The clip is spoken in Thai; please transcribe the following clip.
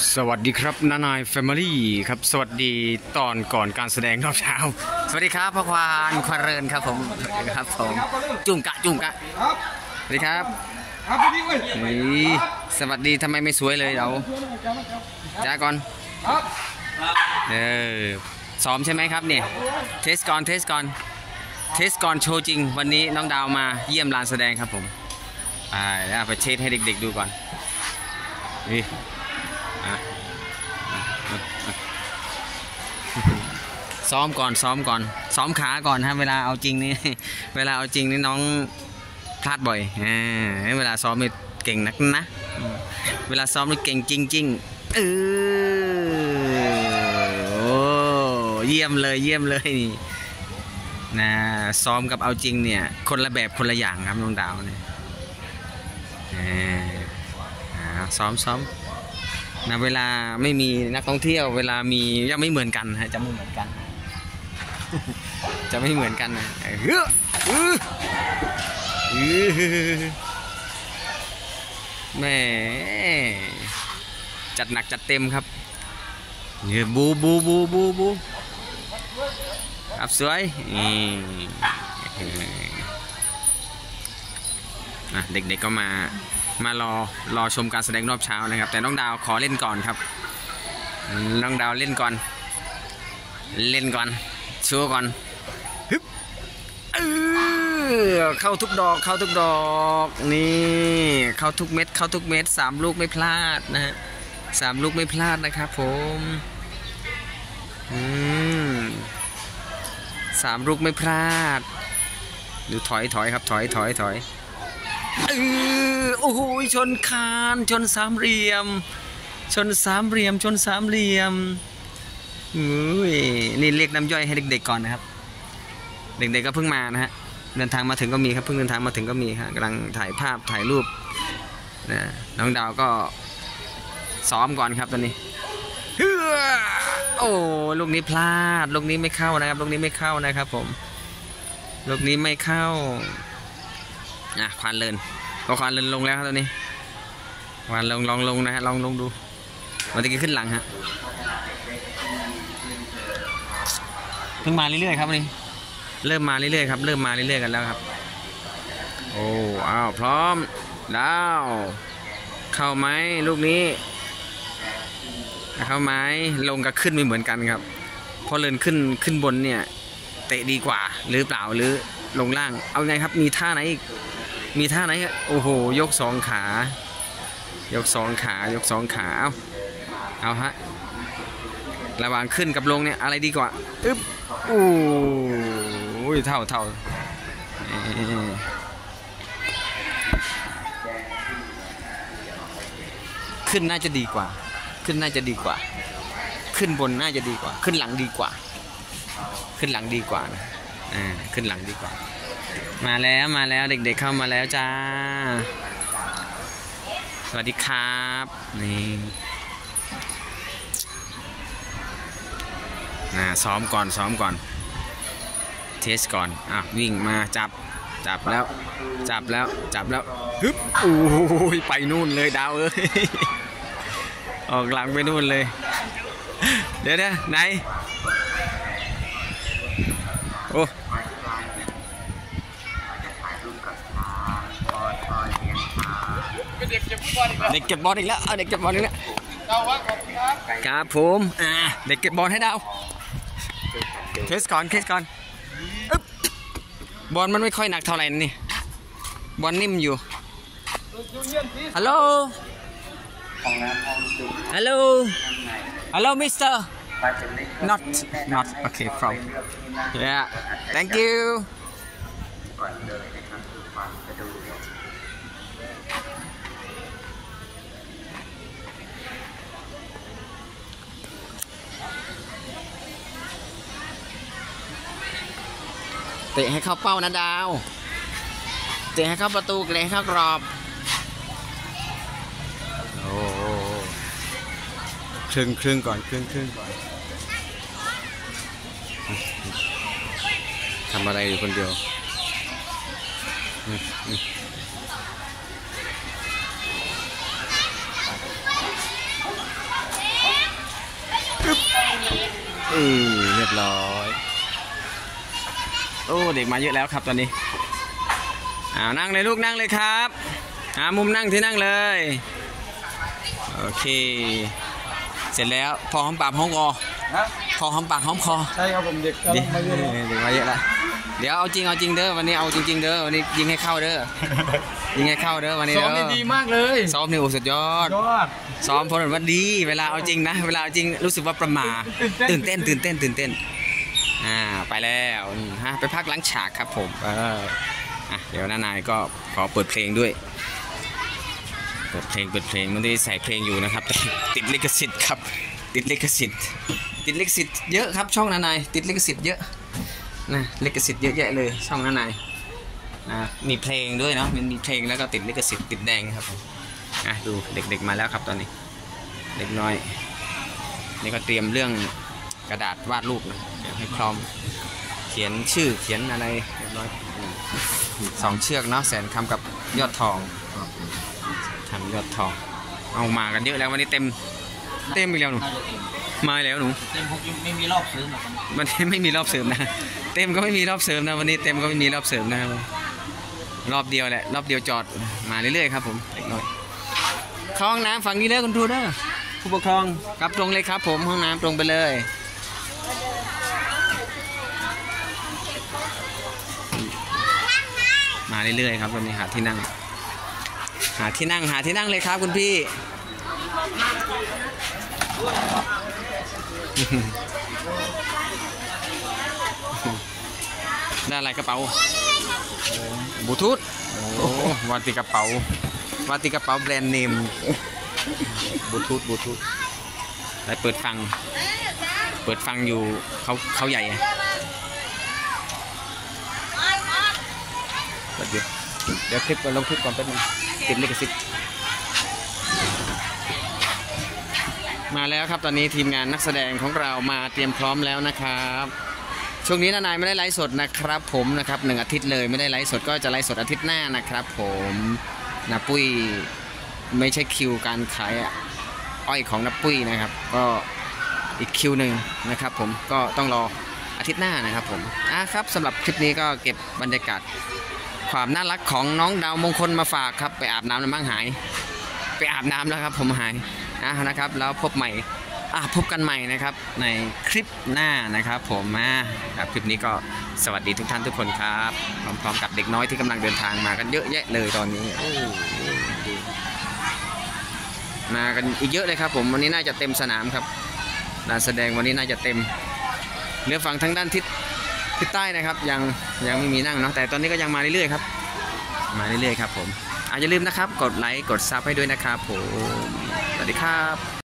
สวัสดีครับนานายแฟมิลี่ครับสวัสดีตอนก่อนการแสดงรอบเช้าสวัสดีครับพ่อควานควานเรินครับผมครับผมจุ่มกะสวัสดีครับนี่สวัสดีทำไมไม่สวยเลยเราจ้าก่อนซ้อมใช่ไหมครับเนี่ยเทสก่อนโชว์จริงวันนี้น้องดาวมาเยี่ยมลานแสดงครับผมไปเทสให้เด็กๆดูก่อนนี่ซ้อมก่อนซ้อมขาก่อนฮะเวลาเอาจริงนี่น้องพลาดบ่อยเวลาซ้อมนี่เก่งนักนะเวลาซ้อมนี่เก่งจริงๆโอ้เยี่ยมเลยนี่นะซ้อมกับเอาจริงเนี่ยคนละแบบคนละอย่างครับน้องดาวเนี่ยซ้อมนะเวลาไม่มีนักท่องเที่ยวเวลามียังไม่เหมือนกันฮะจะไม่เหมือนกันนะแม่จัดหนักจัดเต็มครับบูครับสวยเด็กๆก็มารอชมการแสดงรอบเช้านะครับแต่น้องดาวขอเล่นก่อนครับน้องดาวเล่นก่อนโชว์ก่อนฮึบเข้าทุกดอกนี่เข้าทุกเม็ด3 ลูกไม่พลาดนะฮะ3 ลูกไม่พลาดนะครับผม3 ลูกไม่พลาดดูถอยครับถอยโอ้โหชนคานชนสามเหลี่ยมนี่เรียกน้ำย่อยให้เด็กๆก่อนนะครับเด็กๆก็เพิ่งมานะฮะเดินทางมาถึงก็มีครับเพิ่งเดินทางมาถึงก็มีฮะกำลังถ่ายภาพถ่ายรูปนะน้องดาวก็ซ้อมก่อนครับตอนนี้โอ้ลูกนี้พลาดลูกนี้ไม่เข้านะครับผมลูกนี้ไม่เข้าควานเลินลงแล้วครับตอนนี้ควานลองลงนะฮะลองดูวันนี้ขึ้นหลังฮะเพิ่งมาเรื่อยๆครับนี่เริ่มมาเรื่อยๆกันแล้วครับโอ้อ้าวพร้อมดาวเข้าไหมลูกนี้เข้าไหมลงกับขึ้นไม่เหมือนกันครับพอเลินขึ้นบนเนี่ยเตะดีกว่าหรือเปล่าหรือลงล่างเอาไงครับมีท่าไหนอีกโอ้โหยก2 ขายก2 ขาเอาฮะระหว่างขึ้นกับลงเนี่ยอะไรดีกว่าโอ้ยเท่าขึ้นน่าจะดีกว่าขึ้นบนน่าจะดีกว่าขึ้นหลังดีกว่าขึ้นหลังดีกว่าขึ้นหลังดีกว่ามาแล้วเด็กๆเข้ามาแล้วจ้าสวัสดีครับนี่ซ้อมก่อนเทสก่อนวิ่งมาจับแล้วฮึบโอ้ยไปนู่นเลยดาวออกหลังไปนู่นเลยเดี๋ยวไหนโอ้เด็กเก็บบอลอีกแล้วครับผมเด็กเก็บบอลให้ดาวเทสก่อนบอลมันไม่ค่อยหนักเท่าไหร่นี่บอลนิ่มอยู่ฮัลโหลมิสเตอร์ not okay from yeah thank youเตะให้เข้าเป้านะดาวเตะให้เข้าประตูเตะให้เข้ากรอบโอ้ครึ่งก่อนทำอะไรอยู่คนเดียว เเรียบร้อยโอ้เด็กมาเยอะแล้วครับตอนนี้นั่งเลยลูกนั่งเลยครับหามุมนั่งที่นั่งเลยโอเคเสร็จแล้วพอหอมปากหอมคอพอหอมปากหอมคอใช่ครับผมเด็กมาเยอะเด็กมาเยอะแล้วเดี๋ยวเอาจริงเด้อวันนี้เอาจริงเด้อวันนี้ยิงให้เข้าเด้อยิงให้เข้าเด้อวันนี้เด้อซ้อมดีมากเลยซ้อมนี่โอ้สุดยอดซ้อมพอเห็นว่าดีเวลาเอาจริงนะเวลาเอาจริงรู้สึกว่าประมาตื่นเต้นไปแล้วไปพักล้างฉากครับผมเดี๋ยวน้านายก็ขอเปิดเพลงด้วยเปิดเพลงมันได้ใส่เพลงอยู่นะครับแต่ติดลิขสิทธิ์ครับติดลิขสิทธิ์เยอะครับช่องน้านายติดลิขสิทธิ์เยอะนะลิขสิทธิ์เยอะแยะเลยช่องน้านายมีเพลงด้วยเนาะมันมีเพลงแล้วก็ติดลิขสิทธิ์ติดแดงครับผมดูเด็กๆมาแล้วครับตอนนี้เด็กน้อยนี่ก็เตรียมเรื่องกระดาษวาดรูปนะให้พร้อมเขียนชื่อเขียนอะไรเรียบร้อย2 เชือกเนาะแสนคำกับยอดทองทำยอดทองเอามากันเยอะแล้ววันนี้เต็มอีกแล้วหนูมาแล้วหนูเต็มไม่มีรอบเสริมวันนี้ไม่มีรอบเสริมนะเต็มก็ไม่มีรอบเสริมนะวันนี้เต็มก็ไม่มีรอบเสริมนะครับรอบเดียวแหละรอบเดียวจอดมาเรื่อยๆครับผมเล็กน้อยเข้าห้องน้ำฝั่งนี้เลยคุณครูเด้อผู้ปกครองกลับตรงเลยครับผมห้องน้ำตรงไปเลยมาเรื่อยๆครับวันนี้หาที่นั่งเลยครับคุณพี่ได้อะไรกระเป๋าบลูทูธวาติกระเป๋าแบรนด์เนมบลูทูธได้เปิดฟังอยู่เขาใหญ่เดี๋ยวคลิปลงคลิปก่อนแป๊บนึงติดลิขสิทธิ์มาแล้วครับตอนนี้ทีมงานนักแสดงของเรามาเตรียมพร้อมแล้วนะครับช่วงนี้นายไม่ได้ไลฟ์สดนะครับผมนะครับ1 อาทิตย์เลยไม่ได้ไลฟ์สดก็จะไลฟ์สดอาทิตย์หน้านะครับผมนาปุ้ยไม่ใช่คิวการขายอ้อยของนาปุ้ยนะครับก็อีกคิวหนึ่งนะครับผมก็ต้องรออาทิตย์หน้านะครับผมครับสำหรับคลิปนี้ก็เก็บบรรยากาศความน่ารักของน้องดาวมงคลมาฝากครับไปอาบน้ำแล้วมั่งหายไปอาบน้ำแล้วครับผมหายนะครับแล้วพบกันใหม่นะครับในคลิปหน้านะครับผมครับคลิปนี้ก็สวัสดีทุกท่านทุกคนครับพร้อมๆกับเด็กน้อยที่กำลังเดินทางมากันเยอะแยะเลยตอนนี้มากันอีกเยอะเลยครับผมวันนี้น่าจะเต็มสนามครับการแสดงวันนี้น่าจะเต็มเหลือฝั่งทางด้านทิศใต้นะครับยังไม่มีนั่งเนาะแต่ตอนนี้ก็ยังมาเรื่อยๆครับมาเรื่อยๆครับผมอย่าลืมนะครับกดไลค์กดซับให้ด้วยนะครับผมสวัสดีครับ